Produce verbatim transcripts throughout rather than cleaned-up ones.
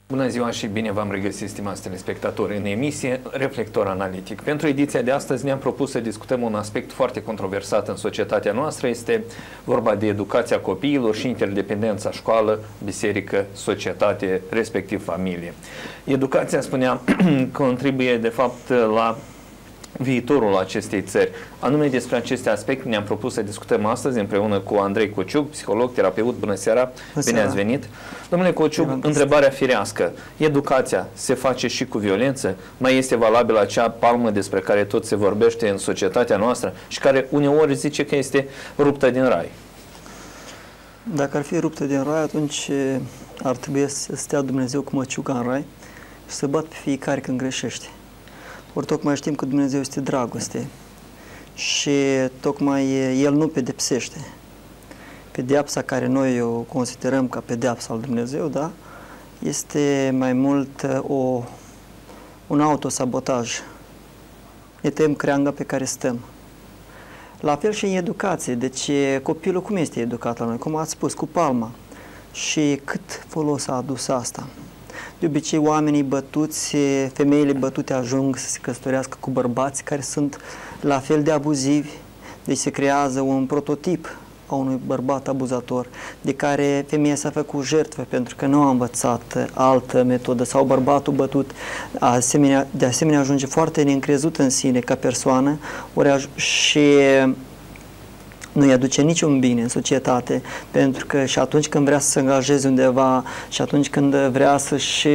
Bună ziua și bine v-am regăsit, stimați telespectatori, în emisie Reflector Analitic. Pentru ediția de astăzi ne-am propus să discutăm un aspect foarte controversat în societatea noastră. Este vorba de educația copiilor și interdependența școală, biserică, societate, respectiv familie. Educația, spuneam, contribuie de fapt la viitorul acestei țări. Anume despre aceste aspecte ne-am propus să discutăm astăzi împreună cu Andrei Cociug, psiholoג, terapeut. Bună seara! Bună Bine seara. Ați venit! Domnule Cociug, întrebarea firească. Educația se face și cu violență? Mai este valabilă acea palmă despre care tot se vorbește în societatea noastră și care uneori zice că este ruptă din rai? Dacă ar fi ruptă din rai, atunci ar trebui să stea Dumnezeu cu măciuga în rai și să bat pe fiecare când greșește. Ori tocmai știm că Dumnezeu este dragoste și tocmai El nu pedepsește. Pedeapsa care noi o considerăm ca pedeapsa al Dumnezeu, da, este mai mult o, un autosabotaj. Ne tem creanga pe care stăm. La fel și în educație. Deci copilul cum este educat la noi? Cum ați spus, cu palma. Și cât folos a adus asta? De obicei, oamenii bătuți, femeile bătute ajung să se căsătorească cu bărbați care sunt la fel de abuzivi. Deci se creează un prototip a unui bărbat abuzator, de care femeia s-a făcut jertfă pentru că nu a învățat altă metodă, sau bărbatul bătut asemenea, de asemenea ajunge foarte neîncrezut în sine ca persoană, ori și nu-i aduce niciun bine în societate, pentru că și atunci când vrea să se angajeze undeva și atunci când vrea să-și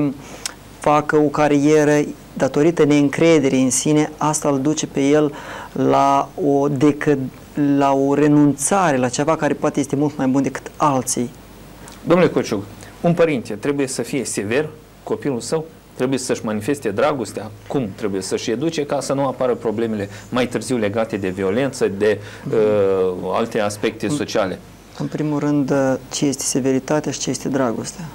facă o carieră, datorită neîncrederii în sine, asta îl duce pe el la o, decăd, la o renunțare, la ceva care poate este mult mai bun decât alții. Domnule Cociug, un părinte trebuie să fie sever copilul său? Trebuie să-și manifeste dragostea? Cum trebuie să-și educe ca să nu apară problemele mai târziu legate de violență, de uh, alte aspecte sociale? În primul rând, ce este severitatea și ce este dragostea?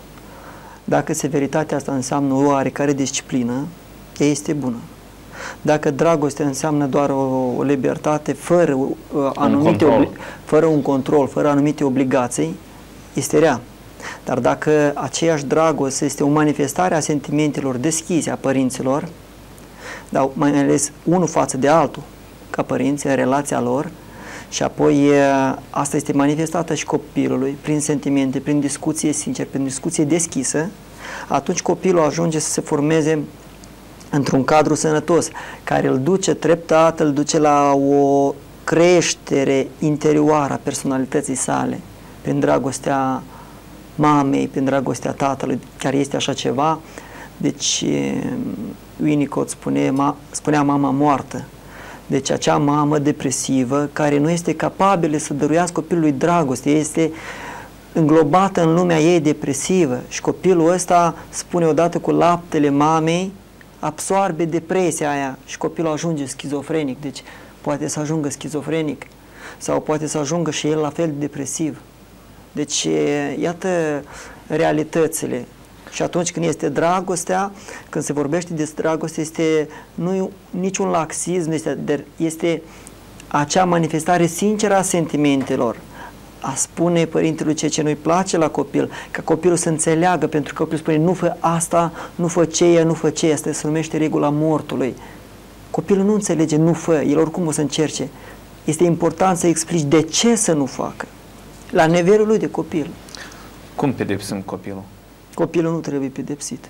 Dacă severitatea asta înseamnă o oarecare disciplină, ea este bună. Dacă dragostea înseamnă doar o, o libertate fără, uh, anumite un control. fără un control, fără anumite obligații, este rea. Dar dacă aceeași dragoste este o manifestare a sentimentelor deschise a părinților, dar mai ales unul față de altul, ca părinți, în relația lor, și apoi asta este manifestată și copilului prin sentimente, prin discuție sinceră, prin discuție deschisă, atunci copilul ajunge să se formeze într-un cadru sănătos, care îl duce treptat, îl duce la o creștere interioară a personalității sale, prin dragostea mamei, prin dragostea tatălui, chiar este așa ceva. Deci Winnicott spune, ma, spunea mama moartă. Deci acea mamă depresivă care nu este capabilă să dăruiască copilului dragoste, este înglobată în lumea ei depresivă și copilul ăsta, spune odată cu laptele mamei, absorbe depresia aia și copilul ajunge schizofrenic. Deci poate să ajungă schizofrenic sau poate să ajungă și el la fel de depresiv. Deci, iată realitățile. Și atunci când este dragostea, când se vorbește despre dragoste, este nu niciun laxism, este, este acea manifestare sinceră a sentimentelor. A spune părintelui ceea ce nu-i place la copil, ca copilul să înțeleagă, pentru că copilul spune nu fă asta, nu fă ceea, nu fă ceea, asta se numește regula mortului. Copilul nu înțelege, nu fă, el oricum o să încerce. Este important să explici de ce să nu facă. La nivelul lui de copil. Cum pedepsim copilul? Copilul nu trebuie pedepsit.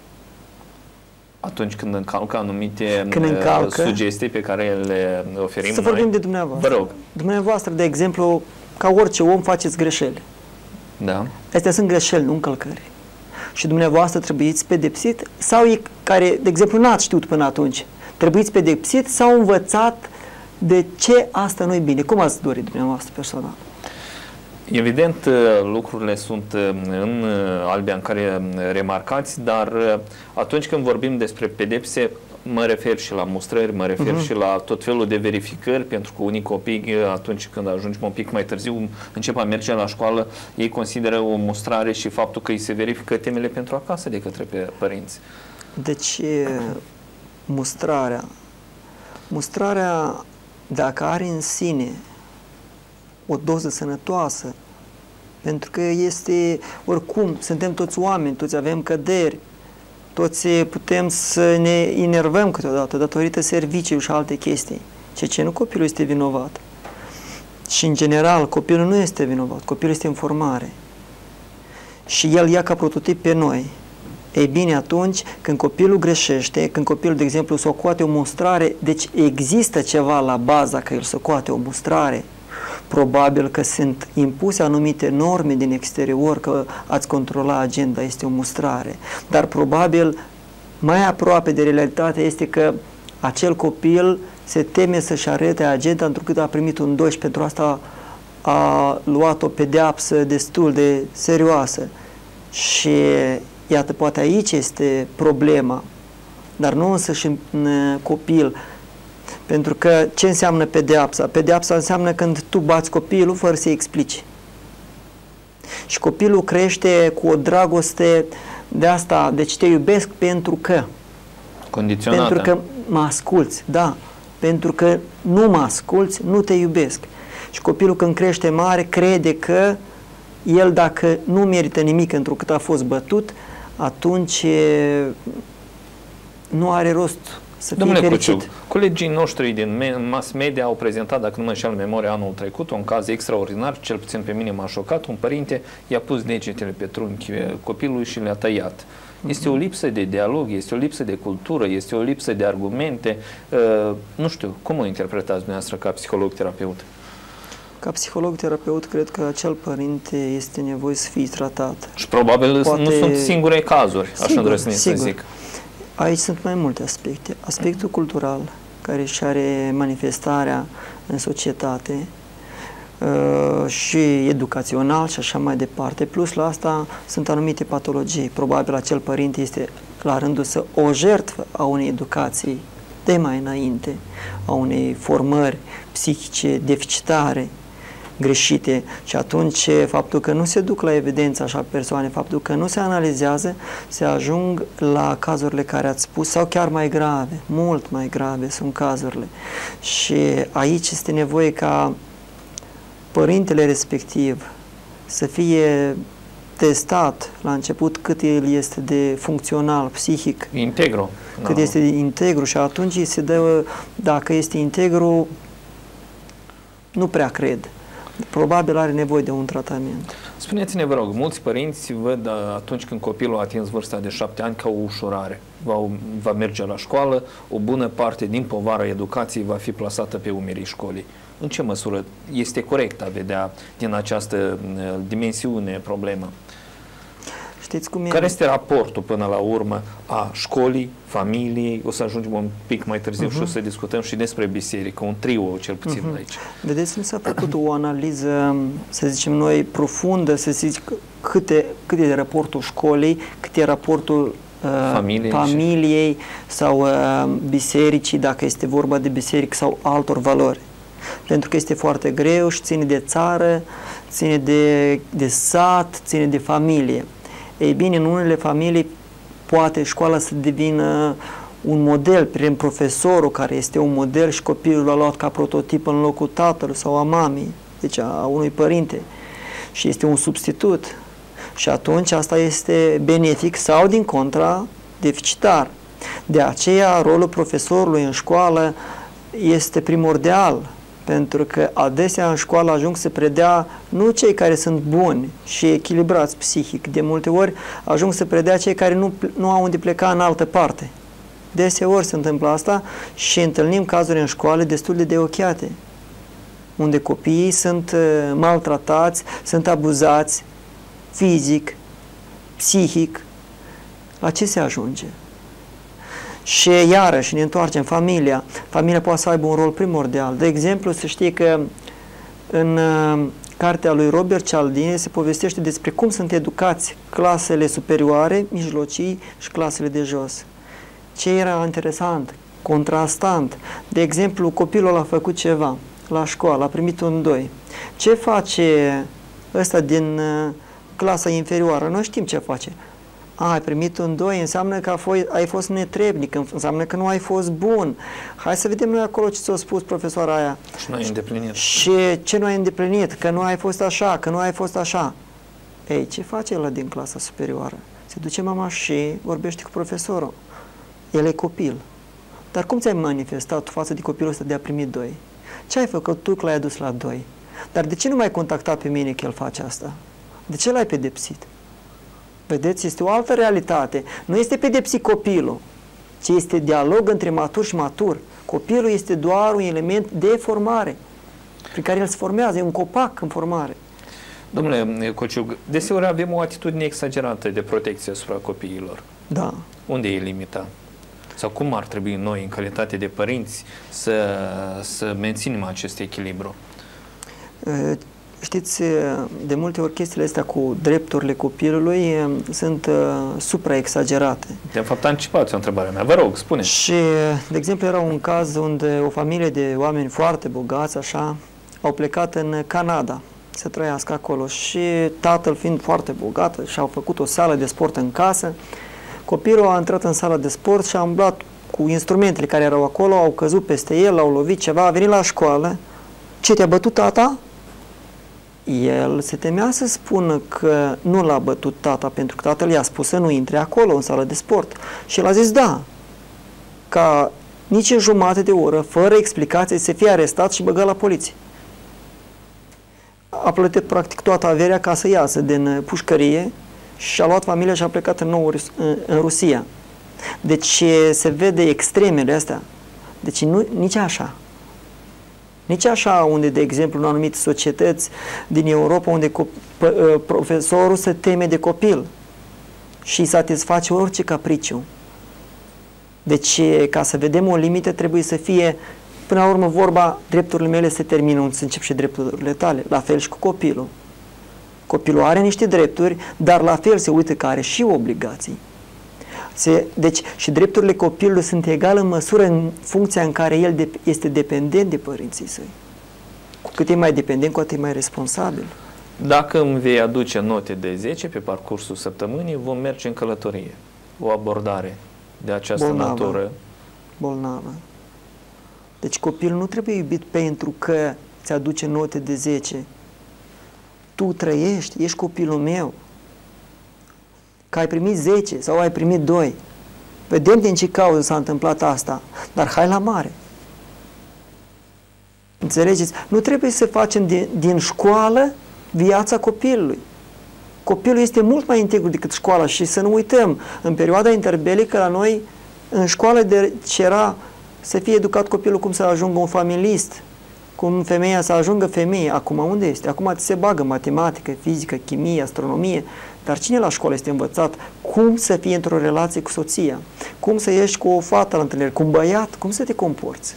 Atunci când încalcă anumite când încalcă, sugestii pe care le oferim să noi? vorbim de dumneavoastră. Vă rog. Dumneavoastră, de exemplu, ca orice om, faceți greșeli. Da. Astea sunt greșeli, nu încălcări. Și dumneavoastră trebuiți pedepsit sau ei care, de exemplu, n-ați știut până atunci, trebuiți pedepsit sau învățat de ce asta nu e bine. Cum ați dorit dumneavoastră personal? Evident, lucrurile sunt în albe în care remarcați, dar atunci când vorbim despre pedepse, mă refer și la mustrări, mă refer uh-huh. și la tot felul de verificări, pentru că unii copii, atunci când ajungem un pic mai târziu, încep a merge la școală, ei consideră o mustrare și faptul că îi se verifică temele pentru acasă de către părinți. Deci, mustrarea, mustrarea, dacă are în sine o doză sănătoasă pentru că este, oricum, suntem toți oameni, toți avem căderi, toți putem să ne enervăm câteodată datorită serviciului și alte chestii. Ceea ce nu copilul este vinovat. Și în general copilul nu este vinovat, copilul este în formare. Și el ia ca prototip pe noi. Ei bine, atunci când copilul greșește, când copilul, de exemplu, socoate o mustrare, deci există ceva la baza că el socoate o mustrare, probabil că sunt impuse anumite norme din exterior, că ați controla agenda, este o mustrare. Dar probabil mai aproape de realitate este că acel copil se teme să-și arete agenda întrucât a primit un doisprezece, pentru asta a luat o pedeapsă destul de serioasă. Și iată, poate aici este problema, dar nu însă și în copil. Pentru că ce înseamnă pedeapsa? Pedeapsa înseamnă când tu bați copilul fără să-i explici. Și copilul crește cu o dragoste de asta, deci te iubesc pentru că. Condiționată. Pentru că mă asculți, da. Pentru că nu mă asculți, nu te iubesc. Și copilul când crește mare crede că el, dacă nu merită nimic întrucât a fost bătut, atunci nu are rost să fie Domnule fericit. Cuciu, colegii noștri din mass media au prezentat, dacă nu mă înșel memoria, anul trecut, un caz extraordinar, cel puțin pe mine m-a șocat. Un părinte i-a pus degetele pe trunchi copilului și le-a tăiat. Este o lipsă de dialog, este o lipsă de cultură, este o lipsă de argumente. Uh, nu știu, cum o interpretați dumneavoastră ca psiholog-terapeut? Ca psiholog-terapeut, cred că acel părinte este nevoie să fie tratat. Și probabil Poate... nu sunt singure cazuri, sigur, așa îndrăznesc să zic. Aici sunt mai multe aspecte. Aspectul cultural, care și are manifestarea în societate, uh, și educațional și așa mai departe. Plus la asta sunt anumite patologii. Probabil acel părinte este la rândul să o jertfă a unei educații de mai înainte, a unei formări psihice deficitare, greșite, și atunci faptul că nu se duc la evidență așa persoane, faptul că nu se analizează, se ajung la cazurile care ați spus, sau chiar mai grave, mult mai grave sunt cazurile. Și aici este nevoie ca părintele respectiv să fie testat la început cât el este de funcțional, psihic, integru, cât da. este de integru, și atunci se dă, dacă este integru, nu prea cred. Probabil are nevoie de un tratament. Spuneți-ne, vă rog, mulți părinți văd atunci când copilul a atins vârsta de șapte ani ca o ușurare. Va, va merge la școală, o bună parte din povara educației va fi plasată pe umerii școlii. În ce măsură este corect a vedea din această dimensiune problema? Știți cum e? Care este raportul până la urmă a școlii, familiei? O să ajungem un pic mai târziu uh-huh. și o să discutăm și despre biserică, un trio cel puțin uh-huh. aici. Vedeți, nu s-a făcut o analiză, să zicem noi, profundă, să zic câte, cât e raportul școlii, cât e raportul uh, familiei, familiei și... sau uh, bisericii, dacă este vorba de biserică sau altor valori. Pentru că este foarte greu și ține de țară, ține de, de sat, ține de familie. Ei bine, în unele familii poate școala să devină un model prin profesorul care este un model și copilul l-a luat ca prototip în locul tatălui sau a mamei, deci a unui părinte, și este un substitut. Și atunci asta este benefic sau, din contra, deficitar. De aceea, rolul profesorului în școală este primordial, pentru că adesea în școală ajung să predea nu cei care sunt buni și echilibrați psihic, de multe ori ajung să predea cei care nu, nu au unde pleca în altă parte. Deseori se întâmplă asta și întâlnim cazuri în școală destul de deochiate, unde copiii sunt maltratați, sunt abuzați fizic, psihic. La ce se ajunge? Și iarăși ne întoarcem, familia. Familia poate să aibă un rol primordial. De exemplu, să știi că în uh, cartea lui Robert Cialdini se povestește despre cum sunt educați clasele superioare, mijlocii și clasele de jos. Ce era interesant, contrastant. De exemplu, copilul a făcut ceva la școală, a primit un doi. Ce face ăsta din uh, clasa inferioară? Noi știm ce face. A, ai primit un doi, înseamnă că ai fost netrebnic, înseamnă că nu ai fost bun. Hai să vedem noi acolo ce ți-a spus profesoara aia. Și nu ai îndeplinit. Și ce nu ai îndeplinit, că nu ai fost așa, că nu ai fost așa. Ei, ce face ăla din clasa superioară? Se duce mama și vorbește cu profesorul. El e copil. Dar cum ți-ai manifestat tu față de copilul ăsta de a primi doi? Ce ai făcut tu că l-ai adus la doi? Dar de ce nu m-ai contactat pe mine că el face asta? De ce l-ai pedepsit? Vedeți, este o altă realitate. Nu este pedepsit copilul, ci este dialog între matur și matur. Copilul este doar un element de formare, prin care el se formează, e un copac în formare. Domnule Cociug, deseori avem o atitudine exagerată de protecție asupra copiilor. Da. Unde e limita? Sau cum ar trebui noi, în calitate de părinți, să, să menținem acest echilibru? Știți, de multe ori chestiile astea cu drepturile copilului sunt supraexagerate. De fapt, anticipați o întrebare mea. Vă rog, spune. Și, de exemplu, era un caz unde o familie de oameni foarte bogați, așa, au plecat în Canada să trăiască acolo și tatăl fiind foarte bogat și-au făcut o sală de sport în casă. Copilul a intrat în sala de sport și a umblat cu instrumentele care erau acolo, au căzut peste el, l-au lovit ceva, a venit la școală. Ce, te-a bătut tata? El se temea să spună că nu l-a bătut tata, pentru că tatăl i-a spus să nu intre acolo, în sală de sport. Și el a zis da, ca nici în jumătate de oră, fără explicație, să fie arestat și băgat la poliție. A plătit practic toată averea ca să iasă din pușcărie și a luat familia și a plecat în nou în Rusia. Deci se vede extremele astea. Deci nu, nici așa. Nici așa unde, de exemplu, în anumite societăți din Europa, unde profesorul se teme de copil și îi satisface orice capriciu. Deci, ca să vedem o limită, trebuie să fie, până la urmă, vorba, drepturile mele se termină unde se încep și drepturile tale. La fel și cu copilul. Copilul are niște drepturi, dar la fel se uită că are și obligații. Se, deci, și drepturile copilului sunt egale în măsură în funcția în care el de, este dependent de părinții săi. Cu cât e mai dependent, cu atât e mai responsabil. Dacă îmi vei aduce note de zece pe parcursul săptămânii, vom merge în călătorie. O abordare de această Bolnavă. natură. Bolnavă. Deci copilul nu trebuie iubit pentru că ți aduce note de zece. Tu trăiești, ești copilul meu. Că ai primit zece sau ai primit doi. Vedem din ce cauză s-a întâmplat asta, dar hai la mare. Înțelegeți? Nu trebuie să facem din, din școală viața copilului. Copilul este mult mai integru decât școala și să nu uităm, în perioada interbelică la noi, în școală de era să fie educat copilul cum să ajungă un familist, cum femeia să ajungă femeie. Acum unde este? Acum se bagă matematică, fizică, chimie, astronomie, dar cine la școală este învățat cum să fie într-o relație cu soția, cum să ieși cu o fată la întâlnire, cu un băiat, cum să te comporți?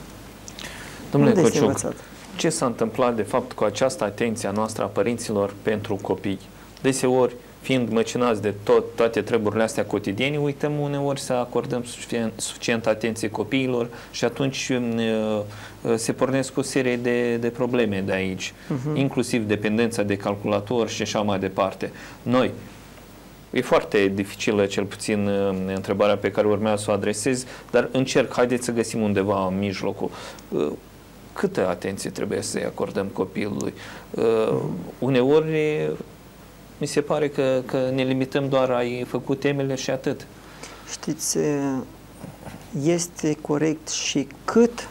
Domnule Cociug, ce s-a întâmplat de fapt cu această atenție a noastră a părinților pentru copii? Deseori, fiind măcinați de tot, toate treburile astea cotidiene, uităm uneori să acordăm suficient, suficient atenție copiilor și atunci uh, se pornesc o serie de, de probleme de aici, uh-huh. inclusiv dependența de calculator și așa mai departe. Noi, e foarte dificilă cel puțin uh, întrebarea pe care urmează să o adresez, dar încerc, haideți să găsim undeva în mijlocul. Uh, câtă atenție trebuie să-i acordăm copilului? Uh, uh-huh. Uneori mi se pare că, că ne limităm doar a-i făcut temele și atât. Știți, este corect și cât,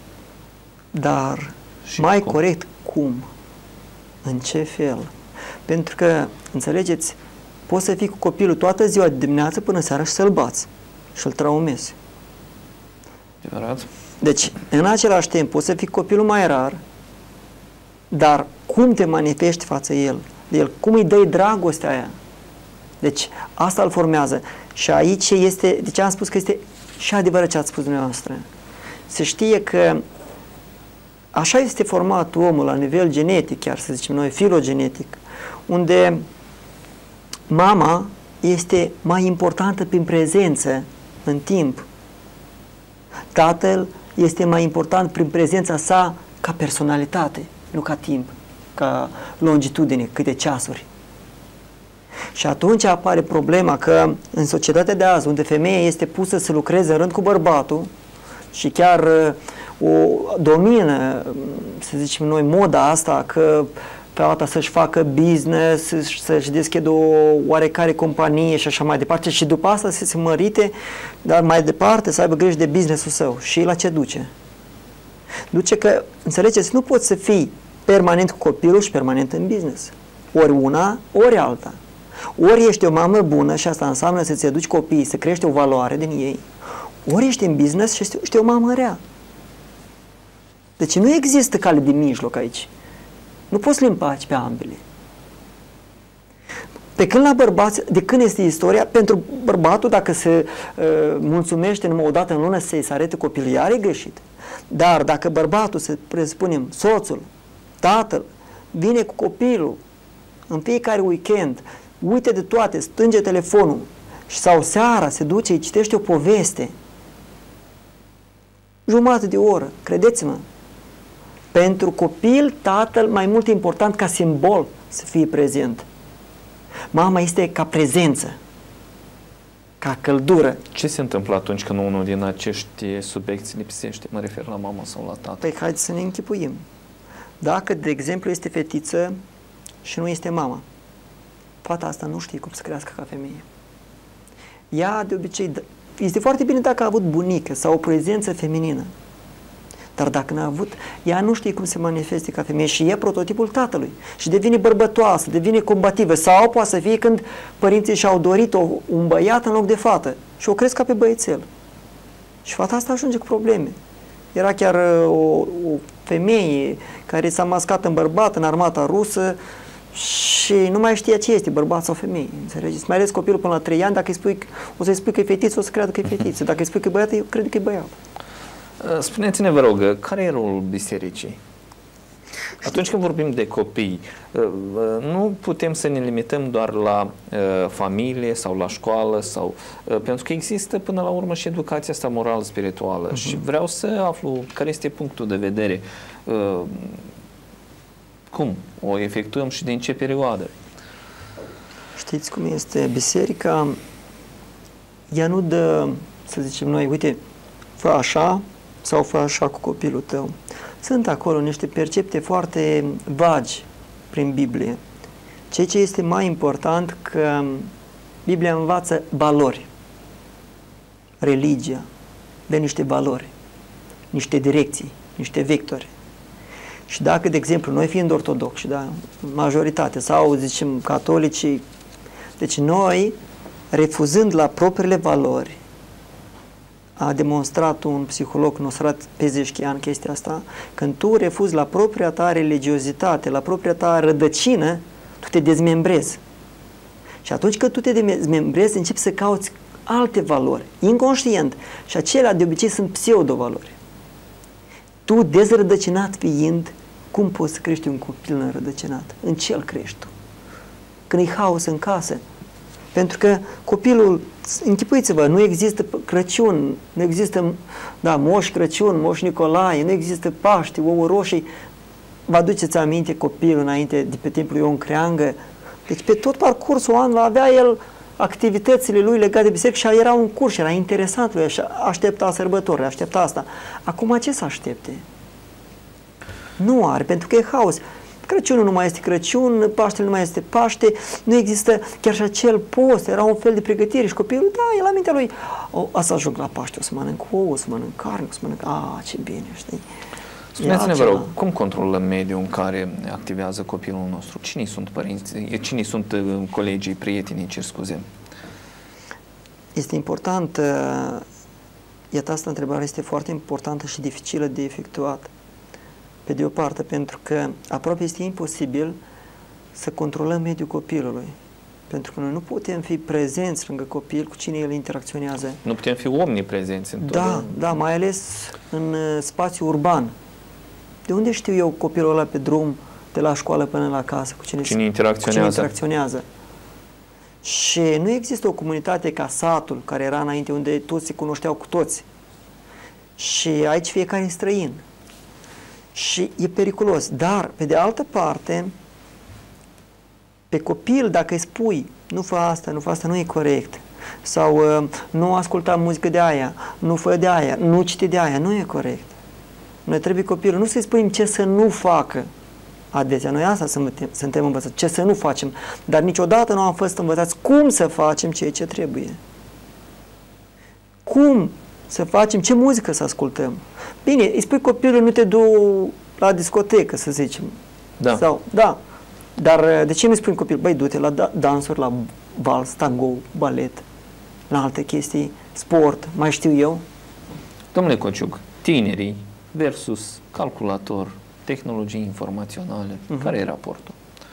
dar și mai cum? Corect cum? În ce fel? Pentru că, înțelegeți, poți să fii cu copilul toată ziua de dimineață până seara și să-l bați și să-l traumezi. Adevărat? Deci, în același timp, poți să fii cu copilul mai rar, dar cum te manifesti față el? De el, cum îi dai dragostea aia? Deci, asta îl formează. Și aici este, de ce am spus că este și adevărat ce ați spus dumneavoastră. Se știe că așa este format omul la nivel genetic, chiar să zicem noi, filogenetic, unde mama este mai importantă prin prezență în timp. Tatăl este mai important prin prezența sa ca personalitate, nu ca timp, ca longitudine, câte ceasuri. Și atunci apare problema că în societatea de azi, unde femeia este pusă să lucreze în rând cu bărbatul și chiar o domină, să zicem noi, moda asta, că pe alta să-și facă business, să-și deschidă o oarecare companie și așa mai departe și după asta să se mărite, dar mai departe să aibă grijă de businessul său. Și la ce duce? Duce că, înțelegeți, nu poți să fii permanent cu copilul și permanent în business. Ori una, ori alta. Ori ești o mamă bună și asta înseamnă să-ți educi copiii, să crești o valoare din ei, ori ești în business și ești o mamă rea. Deci nu există cale de mijloc aici. Nu poți să le împaci pe ambele. Pe când la bărbați, de când este istoria, pentru bărbatul, dacă se uh, mulțumește numai o dată în lună să-i se arete copilul, iar e greșit. Dar dacă bărbatul, să presupunem, soțul, tatăl, vine cu copilul în fiecare weekend, uite de toate, stânge telefonul sau seara se duce, îi citește o poveste, jumătate de oră, credeți-mă, pentru copil, tatăl mai mult important ca simbol să fie prezent. Mama este ca prezență, ca căldură. Ce se întâmplă atunci când unul din acești subiecti lipsește? Mă refer la mama sau la tată. Păi haideți să ne închipuim. Dacă, de exemplu, este fetiță și nu este mama, fata asta nu știe cum să crească ca femeie. Ea, de obicei, este foarte bine dacă a avut bunică sau o prezență feminină. Dar dacă n-a avut, ea nu știe cum se manifeste ca femeie și e prototipul tatălui. Și devine bărbătoasă, devine combativă. Sau poate să fie când părinții și-au dorit o, un băiat în loc de fată și o cresc ca pe băiețel. Și fata asta ajunge cu probleme. Era chiar o, o femeie care s-a mascat în bărbat în armata rusă și nu mai știa ce este, bărbat sau femeie. Înțelegeți? Mai ales copilul până la trei ani, dacă îi spui, o să-i spui că e fetiță, o să creadă că e fetiță. Dacă îi spui că e băiat, eu cred că e băiat. Spuneți-ne, vă rog, care e rolul bisericii? Atunci când vorbim de copii, nu putem să ne limităm doar la familie sau la școală, sau, pentru că există până la urmă și educația asta moral-spirituală. Uh-huh. Și vreau să aflu care este punctul de vedere. Cum o efectuăm și din ce perioadă? Știți cum este? Biserica, ea nu dă, să zicem noi, uite, fă așa sau fă așa cu copilul tău. Sunt acolo niște percepte foarte vagi prin Biblie. Ceea ce este mai important, că Biblia învață valori. Religia dă niște valori, niște direcții, niște vectori. Și dacă, de exemplu, noi fiind ortodoxi, da, majoritate, sau, zicem, catolicii, deci noi, refuzând la propriile valori, a demonstrat un psiholog Nosrat Pezeshkian chestia asta, când tu refuzi la propria ta religiozitate, la propria ta rădăcină, tu te dezmembrezi. Și atunci când tu te dezmembrezi, începi să cauți alte valori, inconștient. Și acelea de obicei sunt pseudo-valori. Tu, dezrădăcinat fiind, cum poți să crești un copil nărădăcinat? În ce îl crești tu? Când e haos în casă. Pentru că copilul, închipuiți-vă, nu există Crăciun, nu există, da, Moș Crăciun, Moș Nicolae, nu există Paște, ouă roșii. Vă aduceți aminte copilul înainte de pe timpul Ion Creangă? Deci pe tot parcursul anului avea el activitățile lui legate de biserică și era un curs, era interesant lui, aștepta sărbătorile, aștepta asta. Acum ce să aștepte? Nu are, pentru că e haos. Crăciunul nu mai este Crăciun, Paștele nu mai este Paște, nu există chiar și acel post, era un fel de pregătire și copilul, da, el la mintea lui, o, să ajung la Paște, o să mănânc ouă, o să mănânc carne, o să mănânc, a, ce bine, știi? Spuneți-ne, vă rog, cum controlăm mediul în care activează copilul nostru? Cine sunt părinții, cine sunt colegii, prietenii, cer scuze? Este important, iată, asta întrebare este foarte importantă și dificilă de efectuat. Pe de o parte, pentru că aproape este imposibil să controlăm mediul copilului. Pentru că noi nu putem fi prezenți lângă copil cu cine el interacționează. Nu putem fi omniprezenți în tot. Da, da, mai ales în uh, spațiu urban. De unde știu eu copilul ăla pe drum, de la școală până la casă, cu cine, cine interacționează? Cu cine interacționează. Și nu există o comunitate ca satul, care era înainte, unde toți se cunoșteau cu toți. Și aici fiecare e străin. Și e periculos. Dar, pe de altă parte, pe copil, dacă îi spui, nu fă asta, nu fă asta, nu e corect, sau uh, nu asculta muzică de aia, nu fă de aia, nu citi de aia, nu e corect. Noi trebuie copilul, nu să-i spunem ce să nu facă, Adesea noi asta suntem, suntem învățați, ce să nu facem, dar niciodată nu am fost învățați cum să facem ceea ce trebuie. Cum să facem, ce muzică să ascultăm. Bine, îi spui copilul, nu te du la discotecă, să zicem. Da. Sau, da. Dar de ce nu spui copil, băi, du-te la da dansuri, la vals, tango, balet, la alte chestii, sport, mai știu eu? Domnule Cociuc, tinerii versus calculator, tehnologii informaționale, uh-huh. care e raportul?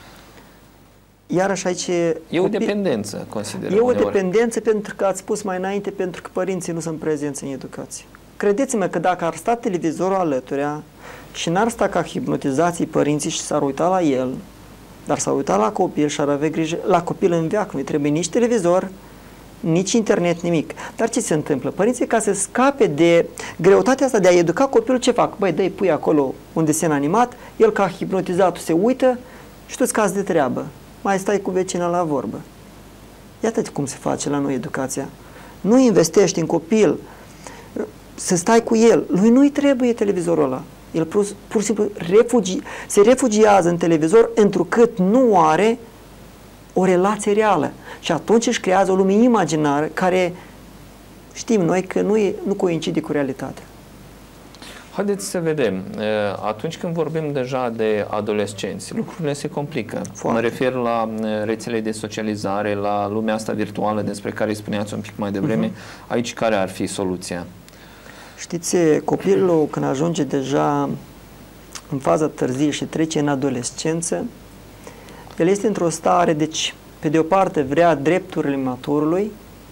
Iarăși aici... E o dependență, consider. E o dependență pentru că ați spus mai înainte, pentru că părinții nu sunt prezenți în educație. Credeți-mă că dacă ar sta televizorul alăturea și n-ar sta ca hipnotizații părinții și s-ar uita la el, dar s-ar uita la copil și ar avea grijă, la copil în veac, nu-i trebuie nici televizor, nici internet, nimic. Dar ce se întâmplă? Părinții, ca să scape de greutatea asta de a educa copilul, ce fac? Băi, dă-i, pui acolo un desen animat, el ca hipnotizatul se uită și tu scazi de treabă. Mai stai cu vecina la vorbă. Iată cum se face la noi educația. Nu investești în copil, să stai cu el. Lui nu-i trebuie televizorul ăla. El pur, pur și simplu refugi, se refugiază în televizor întrucât nu are o relație reală. Și atunci își creează o lume imaginară care știm noi că nu, e, nu coincide cu realitatea. Haideți să vedem. Atunci când vorbim deja de adolescenți, lucrurile se complică. Foarte. Mă refer la rețele de socializare, la lumea asta virtuală despre care spuneați un pic mai devreme. Uh-huh. Aici care ar fi soluția? Știți, copilul când ajunge deja în faza târzie și trece în adolescență, el este într-o stare, deci, pe de o parte vrea drepturile maturului,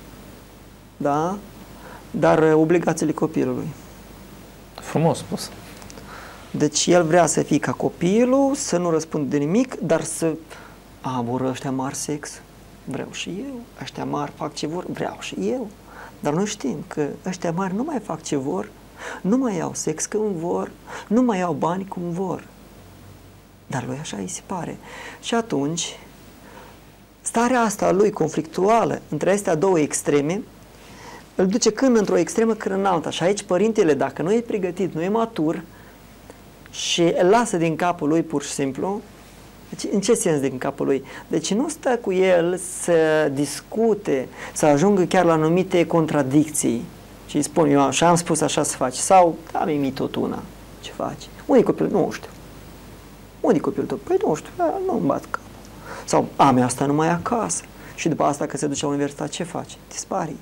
da, dar obligațiile copilului. Frumos spus. Deci el vrea să fie ca copilul, să nu răspundă de nimic, dar să... A, vor ăștia mari sex? Vreau și eu. Ăștia mari fac ce vor? Vreau și eu. Dar noi știm că ăștia mari nu mai fac ce vor, nu mai iau sex cum vor, nu mai iau bani cum vor. Dar lui așa îi se pare. Și atunci, starea asta lui conflictuală între astea două extreme, îl duce când într-o extremă, când în alta. Și aici părintele, dacă nu e pregătit, nu e matur și îl lasă din capul lui pur și simplu, deci în ce sens din capul lui? Deci nu stă cu el să discute, să ajungă chiar la anumite contradicții și îi spun, eu așa am spus, așa să faci. Sau, da, mi tot una, ce faci? Unde e copilul? Nu știu. Unde e copilul tău? Păi nu știu, nu-mi bat capul. Sau, a, mea asta numai acasă. Și după asta, că se duce la universitate, ce faci? Dispari.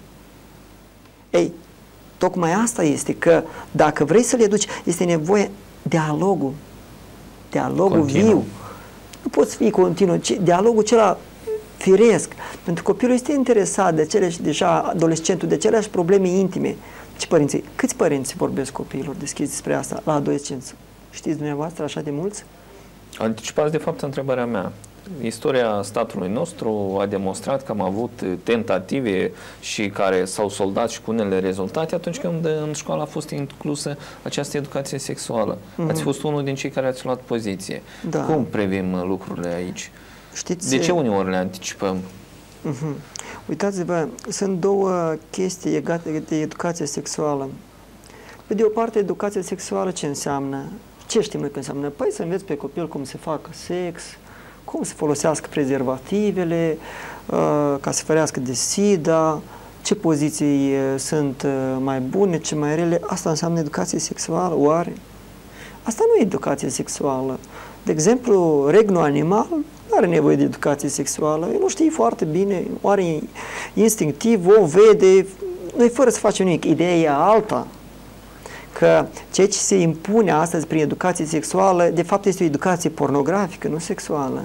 Ei, tocmai asta este, că dacă vrei să le educi, este nevoie dialogul. Dialogul continuu. Viu. Nu poți fi continuu, ci dialogul acela firesc. Pentru că copilul este interesat de aceleași, deja adolescentul, de aceleași probleme intime. Ce părinții? Câți părinți vorbesc copiilor deschiși despre asta la adolescență? Știți dumneavoastră așa de mulți? Anticipați de fapt întrebarea mea. Istoria statului nostru a demonstrat că am avut tentative și care s-au soldat și cu unele rezultate atunci când în școală a fost inclusă această educație sexuală. Mm-hmm. Ați fost unul din cei care ați luat poziție. Da. Cum privim lucrurile aici? Știți, de ce uneori le anticipăm? Mm-hmm. Uitați-vă, sunt două chestii legate de educație sexuală. Pe de o parte, educația sexuală ce înseamnă? Ce știm noi că înseamnă? Păi să înveți pe copil cum se facă sex, cum să folosească prezervativele, uh, ca să ferească de sida, ce poziții uh, sunt uh, mai bune, ce mai rele. Asta înseamnă educație sexuală, oare? Asta nu e educație sexuală. De exemplu, regnul animal nu are nevoie de educație sexuală. El o știe foarte bine, oare instinctiv, o vede, noi fără să facem nimic. Ideea e alta. Că ceea ce se impune astăzi prin educație sexuală, de fapt este o educație pornografică, nu sexuală.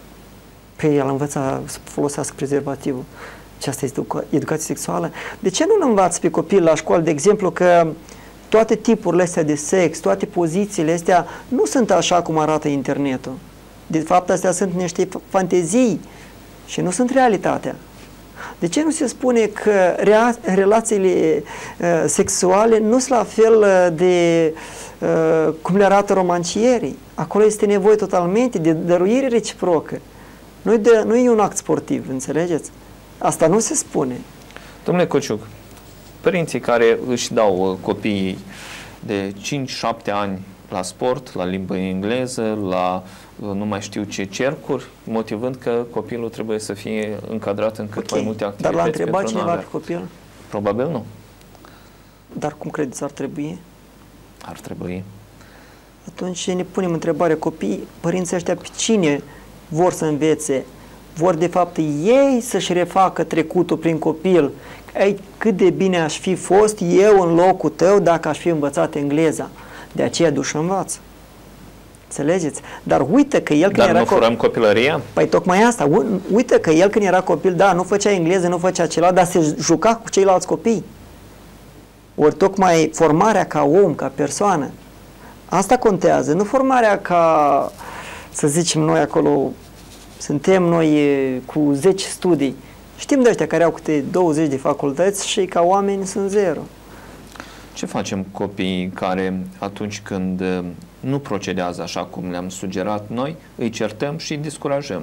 Pe el învăța să folosească prezervativul. Și asta este educație sexuală. De ce nu învață pe copil la școală, de exemplu, că toate tipurile astea de sex, toate pozițiile astea nu sunt așa cum arată internetul. De fapt, astea sunt niște fantezii și nu sunt realitatea. De ce nu se spune că relațiile uh, sexuale nu sunt la fel uh, de uh, cum le arată romancierii? Acolo este nevoie totalmente de dăruire reciprocă. Nu, de, nu e un act sportiv, înțelegeți? Asta nu se spune. Domnule Cociuc, părinții care își dau uh, copiii de cinci șapte ani la sport, la limbă engleză, la nu mai știu ce cercuri, motivând că copilul trebuie să fie încadrat în cât okay. mai multe activități. Dar l-a întrebat cineva pe copil? Probabil nu. Dar cum credeți ar trebui? Ar trebui. Atunci ne punem întrebarea, copiii, părinții ăștia pe cine vor să învețe? Vor de fapt ei să-și refacă trecutul prin copil. Ei, cât de bine aș fi fost eu în locul tău dacă aș fi învățat engleza. De aceea duși învață. Înțelegeți? Dar uite că el când Dar era nu furăm copilăria? Păi tocmai asta. Uite că el când era copil, da, nu făcea engleză, nu făcea celălalt, dar se juca cu ceilalți copii. Ori tocmai formarea ca om, ca persoană, asta contează. Nu formarea ca, să zicem noi acolo, suntem noi cu zece studii. Știm de ăștia care au câte douăzeci de facultăți și ca oameni sunt zero. Ce facem copiii care atunci când nu procedează așa cum le-am sugerat noi, îi certăm și îi descurajăm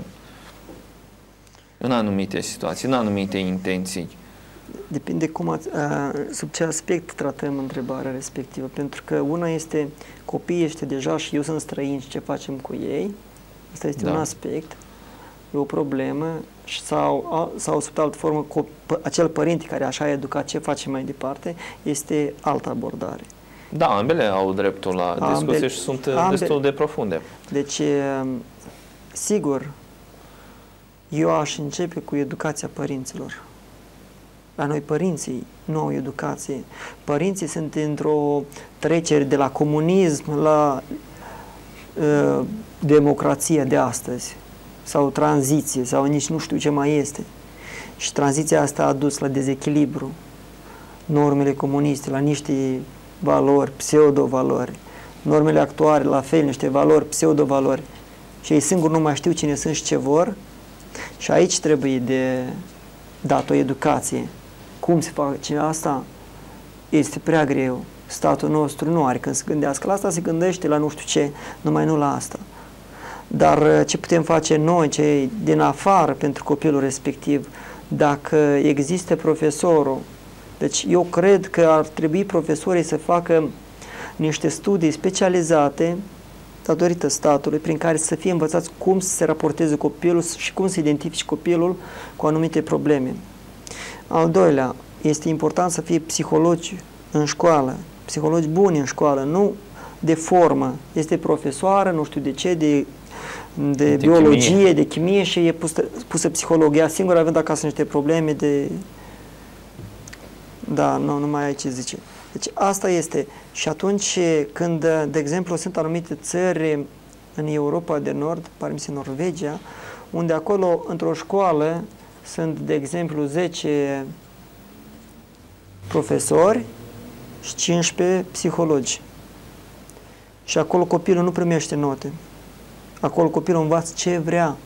în anumite situații, în anumite intenții? Depinde cum ați, a, sub ce aspect tratăm întrebarea respectivă, pentru că una este copiii ăștia deja și eu sunt străin și ce facem cu ei, asta este da. un aspect, e o problemă, sau, sau sub altă formă, acel părinte care așa a educat, ce face mai departe, este altă abordare. Da, ambele au dreptul la discuție ambele, și sunt ambele, destul de profunde. Deci, sigur, eu aș începe cu educația părinților. La noi părinții nu au educație. Părinții sunt într-o trecere de la comunism la uh, democrația de astăzi, sau tranziție, sau nici nu știu ce mai este. Și tranziția asta a dus la dezechilibru, normele comuniste, la niște valori, pseudo-valori, normele actuale, la fel, niște valori, pseudo-valori. Și ei singuri nu mai știu cine sunt și ce vor. Și aici trebuie de dat o educație. Cum se face asta? Este prea greu. Statul nostru nu are când se gândească la asta, se gândește la nu știu ce, numai nu la asta. Dar ce putem face noi, cei din afară, pentru copilul respectiv, dacă există profesorul? Deci eu cred că ar trebui profesorii să facă niște studii specializate datorită statului, prin care să fie învățați cum să se raporteze copilul și cum să identifice copilul cu anumite probleme. Al doilea, este important să fie psihologi în școală, psihologi buni în școală, nu de formă. Este profesoară, nu știu de ce, de, de, de biologie, chimie. de chimie și e pusă, pusă psihologia singură, având acasă niște probleme de... Da, nu, nu mai ai ce zice. Deci asta este. Și atunci când, de exemplu, sunt anumite țări în Europa de Nord, pare mi se Norvegia, unde acolo, într-o școală, sunt, de exemplu, zece profesori și cincisprezece psihologi. Și acolo copilul nu primește note. Acolo copilul învață ce vrea.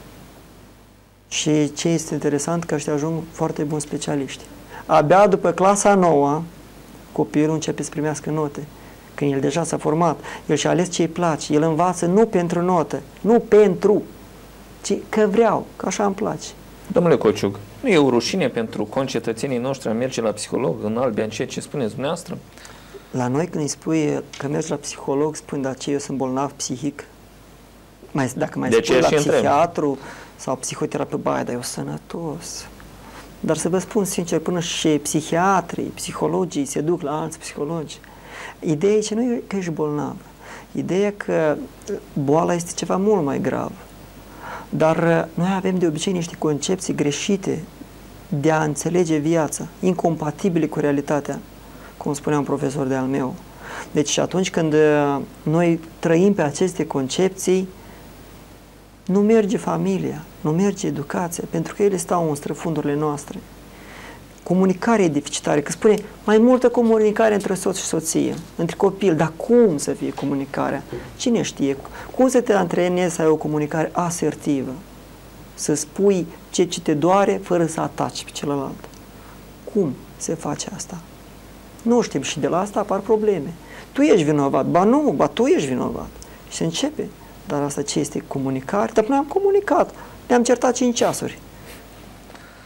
Și ce este interesant, că ăștia ajung foarte buni specialiști. Abia după clasa nouă, copilul începe să primească note. Când el deja s-a format, el și-a ales ce îi place. El învață nu pentru notă, nu pentru, ci că vreau, că așa îmi place. Domnule Cociuc, nu e o rușine pentru concetățenii noștri a merge la psiholog în Albia, în ceea ce spuneți dumneavoastră? La noi când îi spui că mergi la psiholog, spui, dar ce, eu sunt bolnav psihic? Mai, dacă mai de spui la psihiatru întreb? Sau psihoterapeut, baia, dar eu sănătos. Dar să vă spun sincer, până și psihiatrii, psihologii se duc la alți psihologi. Ideea e că nu e că ești bolnav. Ideea e că boala este ceva mult mai grav. Dar noi avem de obicei niște concepții greșite de a înțelege viața, incompatibile cu realitatea, cum spunea un profesor de-al meu. Deci atunci când noi trăim pe aceste concepții, nu merge familia, nu merge educația, pentru că ele stau în străfundurile noastre. Comunicarea e deficitară, că spune mai multă comunicare între soț și soție, între copil, dar cum să fie comunicarea? Cine știe? Cum să te antrenezi să ai o comunicare asertivă? Să spui ce, ce te doare fără să ataci pe celălalt. Cum se face asta? Nu știm și de la asta apar probleme. Tu ești vinovat, ba nu, ba tu ești vinovat. Și se începe. Dar asta ce este? Comunicare? Dar noi am comunicat. Ne-am certat cinci ceasuri.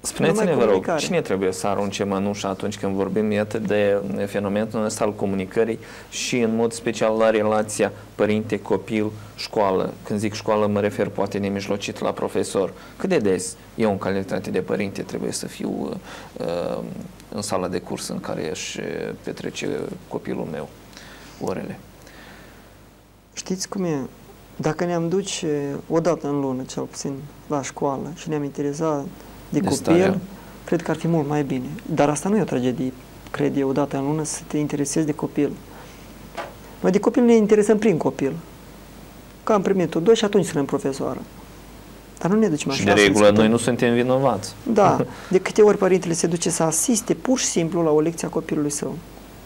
Spuneți-ne, vă rog, cine trebuie să arunce mănușa atunci când vorbim, iată, de fenomenul ăsta al comunicării și în mod special la relația părinte-copil-școală? Când zic școală, mă refer poate nemijlocit la profesor. Cât de des eu, în calitate de părinte, trebuie să fiu uh, în sala de curs în care își petrece copilul meu orele? Știți cum e? Dacă ne-am duce o dată în lună, cel puțin, la școală și ne-am interesat de, de copil, starea, cred că ar fi mult mai bine. Dar asta nu e o tragedie, cred eu, o dată în lună să te interesezi de copil. Noi de copil ne interesăm prin copil. Că am primit-o doi și atunci suntem profesoară. Dar nu ne ducem așa. Și de regulă noi nu suntem vinovați. Da. De câte ori părintele se duce să asiste pur și simplu la o lecție a copilului său.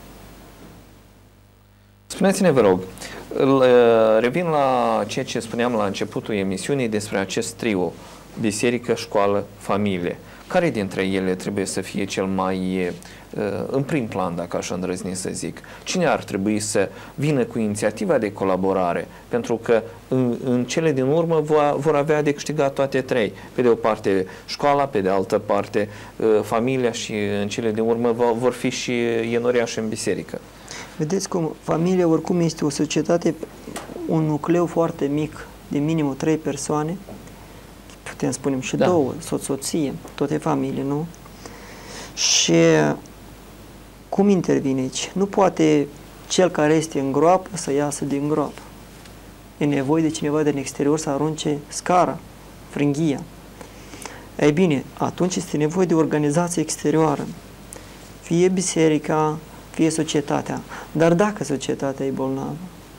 Spuneți-ne, vă rog, revin la ceea ce spuneam la începutul emisiunii despre acest trio, biserică, școală, familie. Care dintre ele trebuie să fie cel mai în prim plan, dacă aș îndrăzni să zic? Cine ar trebui să vină cu inițiativa de colaborare? Pentru că în, în cele din urmă va, vor avea de câștigat toate trei. Pe de o parte școala, pe de altă parte familia și în cele din urmă vor fi și enoriași în biserică. Vedeți cum familia oricum este o societate, un nucleu foarte mic, de minimum trei persoane, putem spunem și da. două, soț-soție, tot e familie, nu? Și cum intervine aici? Nu poate cel care este în groapă să iasă din groapă. E nevoie de cineva din exterior să arunce scara, frânghia. Ei bine, atunci este nevoie de organizație exterioară. Fie biserica, fie societatea. Dar dacă societatea e bolnavă?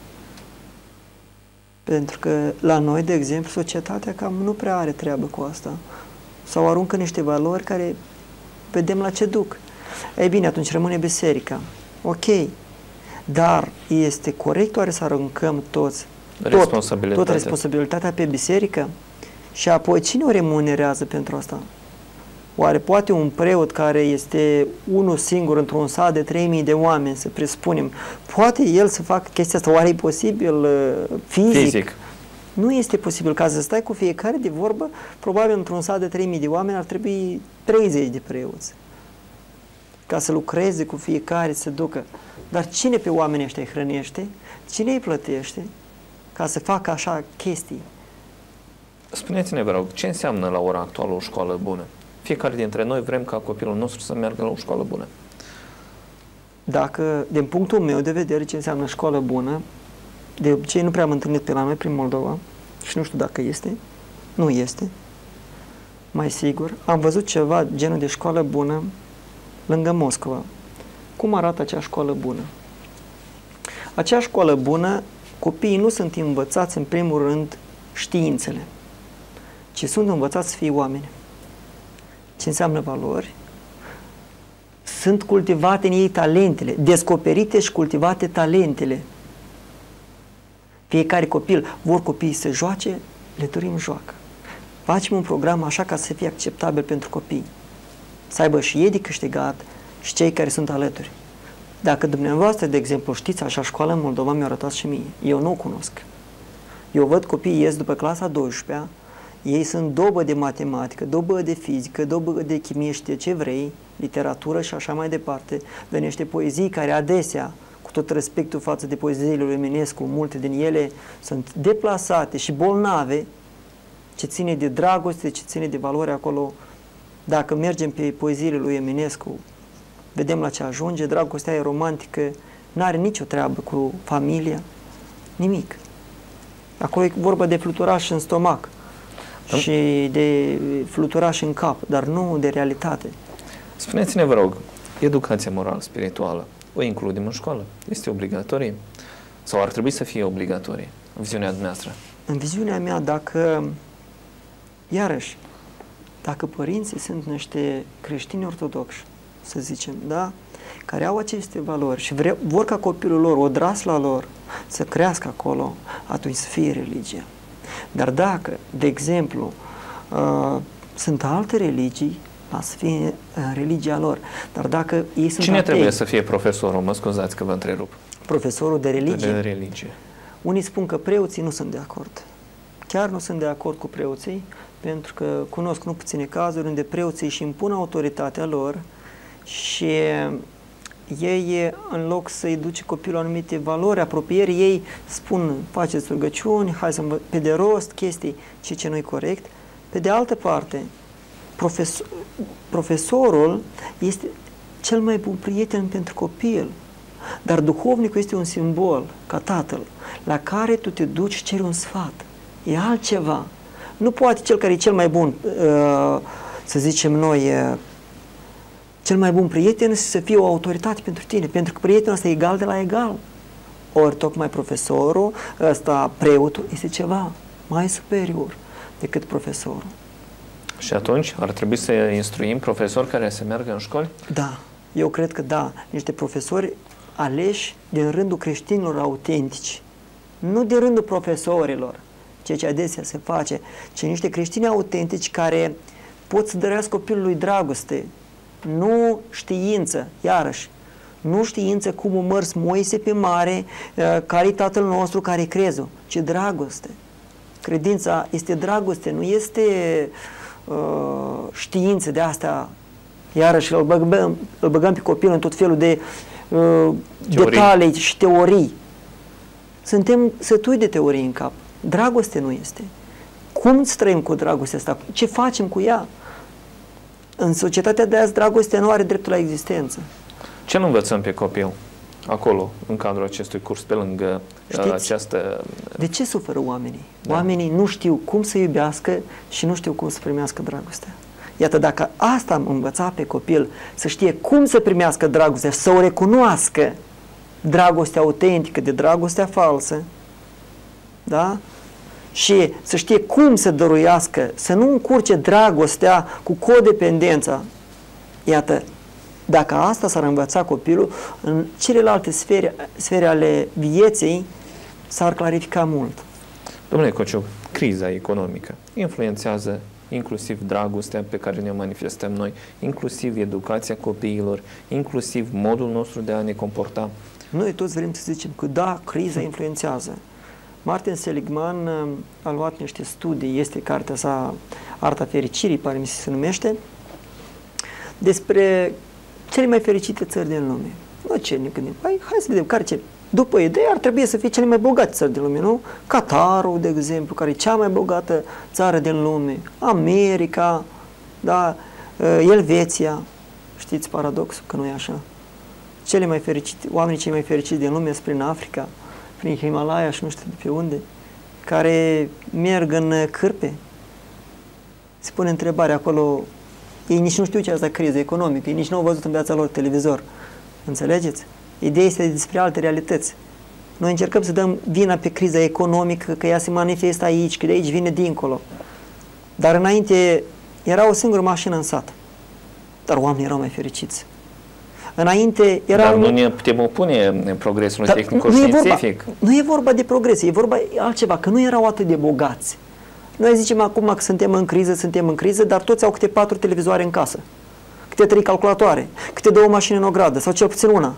Pentru că la noi, de exemplu, societatea cam nu prea are treabă cu asta. Sau aruncă niște valori care vedem la ce duc. Ei bine, atunci rămâne biserica. Ok. Dar este corect oare să aruncăm toți responsabilitatea. Tot, tot responsabilitatea pe biserică? Și apoi cine o remunerează pentru asta? Oare poate un preot care este unul singur într-un sat de trei mii de oameni, să presupunem, poate el să facă chestia asta? Oare e posibil uh, fizic? Fizic. Nu este posibil. Ca să stai cu fiecare de vorbă, probabil într-un sat de trei mii de oameni ar trebui treizeci de preoți. Ca să lucreze cu fiecare, să ducă. Dar cine pe oamenii ăștia îi hrănește? Cine îi plătește ca să facă așa chestii? Spuneți-ne, vă rog, ce înseamnă la ora actuală o școală bună? Fiecare dintre noi vrem ca copilul nostru să meargă la o școală bună. Dacă, din punctul meu de vedere, ce înseamnă școală bună, de obicei nu prea am întâlnit pe la noi prin Moldova și nu știu dacă este, nu este, mai sigur. Am văzut ceva genul de școală bună lângă Moscova. Cum arată acea școală bună? Acea școală bună, copiii nu sunt învățați în primul rând științele, ci sunt învățați să fie oameni. Ce înseamnă valori? Sunt cultivate în ei talentele, descoperite și cultivate talentele. Fiecare copil, vor copiii să joace, le dorim joacă. Facem un program așa ca să fie acceptabil pentru copii. Să aibă și ei de câștigat și cei care sunt alături. Dacă dumneavoastră, de exemplu, știți așa școală în Moldova, mi-o arătați și mie. Eu nu o cunosc. Eu văd copiii ies după clasa a douăsprezecea, ei sunt dobă de matematică, dobă de fizică, dobă de chimie, știe ce vrei, literatură și așa mai departe. De niște poezii care adesea, cu tot respectul față de poeziile lui Eminescu, multe din ele sunt deplasate și bolnave, ce ține de dragoste, ce ține de valori acolo. Dacă mergem pe poeziile lui Eminescu, vedem la ce ajunge, dragostea e romantică, n-are nicio treabă cu familia, nimic. Acolo e vorba de fluturaș în stomac și de fluturaș în cap, dar nu de realitate. Spuneți-ne, vă rog, educația morală, spirituală, o includem în școală? Este obligatorie? Sau ar trebui să fie obligatorie, în viziunea dumneavoastră? În viziunea mea, dacă, iarăși, dacă părinții sunt niște creștini ortodoxi, să zicem, da? Care au aceste valori și vre, vor ca copilul lor, odrasla lor, să crească acolo, atunci să fie religia. Dar dacă, de exemplu, uh, sunt alte religii, să fie uh, religia lor. Dar dacă ei sunt Cine atei, trebuie să fie profesorul? Mă scuzați că vă întrerup. Profesorul de religie. De religie. Unii spun că preoții nu sunt de acord. Chiar nu sunt de acord cu preoții, pentru că cunosc nu puține cazuri unde preoții își impun autoritatea lor și ei, în loc să-i duce copilul anumite valori, apropieri, ei spun, faceți rugăciuni, hai să pe de rost, chestii, ce ce nu-i corect. Pe de altă parte, profesor, profesorul este cel mai bun prieten pentru copil, dar duhovnicul este un simbol, ca tatăl, la care tu te duci, ceri un sfat. E altceva. Nu poate cel care e cel mai bun, să zicem noi, cel mai bun prieten să fie o autoritate pentru tine, pentru că prietenul ăsta e egal de la egal. Ori tocmai profesorul, ăsta preotul, este ceva mai superior decât profesorul. Și atunci ar trebui să instruim profesori care să meargă în școli? Da, eu cred că da. Niște profesori aleși din rândul creștinilor autentici, nu din rândul profesorilor, ceea ce adesea se face, ci niște creștini autentici care pot să dărească copilului dragoste, nu știință, iarăși, nu știință cum a mers Moise pe mare, care-i Tatăl nostru, care-i crezul, ci dragoste. Credința este dragoste, nu este uh, știință de astea, iarăși îl băgăm, îl băgăm pe copil în tot felul de uh, detalii și teorii. Suntem sătui de teorii în cap. Dragoste nu este. Cum să trăim cu dragostea asta? Ce facem cu ea? În societatea de azi, dragostea nu are dreptul la existență. Ce nu învățăm pe copil acolo, în cadrul acestui curs, pe lângă Știți, această... De ce suferă oamenii? Da. Oamenii nu știu cum să iubească și nu știu cum să primească dragostea. Iată, dacă asta am învățat pe copil, să știe cum să primească dragostea, să o recunoască, dragostea autentică de dragostea falsă, da? Și să știe cum să dăruiască, să nu încurce dragostea cu codependența. Iată, dacă asta s-ar învăța copilul, în celelalte sfere, sfere ale vieții s-ar clarifica mult. Domnule Cociuc, criza economică influențează inclusiv dragostea pe care ne manifestăm noi, inclusiv educația copiilor, inclusiv modul nostru de a ne comporta. Noi toți vrem să zicem că da, criza influențează. Martin Seligman a luat niște studii, este cartea sa Arta Fericirii, pare mi se numește, despre cele mai fericite țări din lume. Nu ce ne gândim, hai, hai să vedem care ce. După idee ar trebui să fie cele mai bogate țări din lume, nu? Qatarul, de exemplu, care e cea mai bogată țară din lume, America, da, Elveția. Știți paradoxul că nu e așa? Cele mai fericite, oamenii cei mai fericiți din lume sunt prin Africa, prin Himalaya și nu știu de pe unde, care merg în cârpe. Se pune întrebarea acolo, ei nici nu știu ce asta criză economică, ei nici nu au văzut în viața lor televizor. Înțelegeți? Ideea este despre alte realități. Noi încercăm să dăm vina pe criza economică, că ea se manifestă aici, că de aici vine dincolo. Dar înainte era o singură mașină în sat. Dar oamenii erau mai fericiți. Înainte era Dar un... nu ne putem opune progresului tehnico-științific. Nu, nu e vorba de progres, e vorba altceva, că nu erau atât de bogați. Noi zicem acum că suntem în criză, suntem în criză, dar toți au câte patru televizoare în casă, câte trei calculatoare, câte două mașini în ogradă, sau cel puțin una.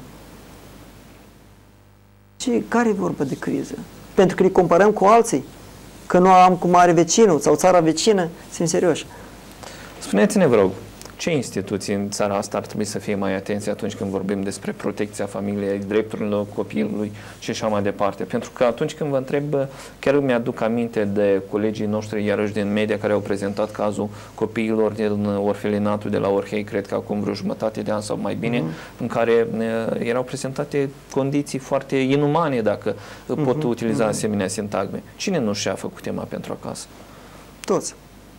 Ce, care e vorba de criză? Pentru că ne comparăm cu alții, că nu am cum are vecinul sau țara vecină, sunt serioși. Spuneți-ne, vă rog, ce instituții în țara asta ar trebui să fie mai atenți atunci când vorbim despre protecția familiei, drepturile copilului și așa mai departe? Pentru că atunci când vă întreb, chiar îmi aduc aminte de colegii noștri, iarăși din media, care au prezentat cazul copiilor din orfelinatul de la Orhei, cred că acum vreo jumătate de an sau mai bine, uh-huh. în care erau prezentate condiții foarte inumane, dacă uh-huh. pot utiliza uh-huh. asemenea sintagme. Cine nu și-a făcut tema pentru acasă? Toți.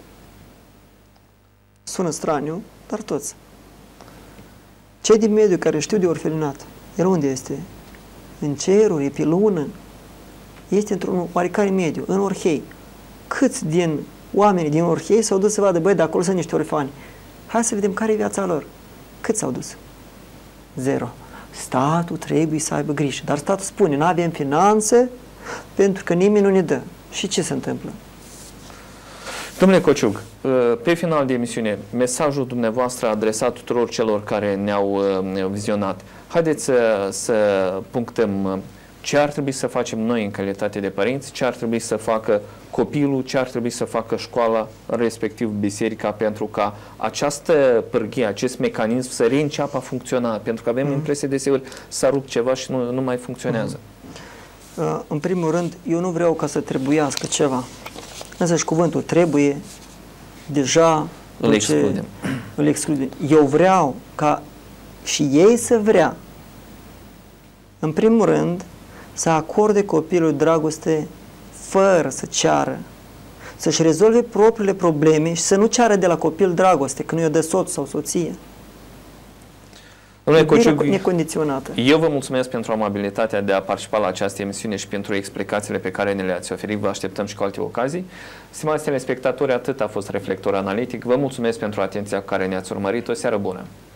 Sună straniu, dar toți. Cei din mediu care știu de orfelinat, el unde este? În ceruri, e pe lună, este într-un oarecare mediu, în Orhei. Câți din oamenii din Orhei s-au dus să vadă, băi, de acolo sunt niște orfani. Hai să vedem care e viața lor. Cât s-au dus? Zero. Statul trebuie să aibă grijă, dar statul spune, nu avem finanțe pentru că nimeni nu ne dă. Și ce se întâmplă? Domnule Cociuc, pe final de emisiune, mesajul dumneavoastră adresat tuturor celor care ne-au vizionat. Haideți să, să punctăm ce ar trebui să facem noi în calitate de părinți, ce ar trebui să facă copilul, ce ar trebui să facă școala, respectiv biserica, pentru ca această pârghie, acest mecanism să reînceapă a funcționa, pentru că avem mm. impresie deseori s-a rupt ceva și nu, nu mai funcționează. Mm. Uh, în primul rând, eu nu vreau ca să trebuiască ceva. Însăși cuvântul trebuie, deja îl excludem. îl excludem. Eu vreau ca și ei să vrea, în primul rând, să acorde copilul dragoste fără să ceară, să-și rezolve propriile probleme și să nu ceară de la copil dragoste, că nu i-o dă soț sau soție. Domnule Cociug, necondiționată. Eu vă mulțumesc pentru amabilitatea de a participa la această emisiune și pentru explicațiile pe care ne le-ați oferit. Vă așteptăm și cu alte ocazii. Stimați telespectatori, atât a fost Reflector Analitic. Vă mulțumesc pentru atenția cu care ne-ați urmărit. O seară bună!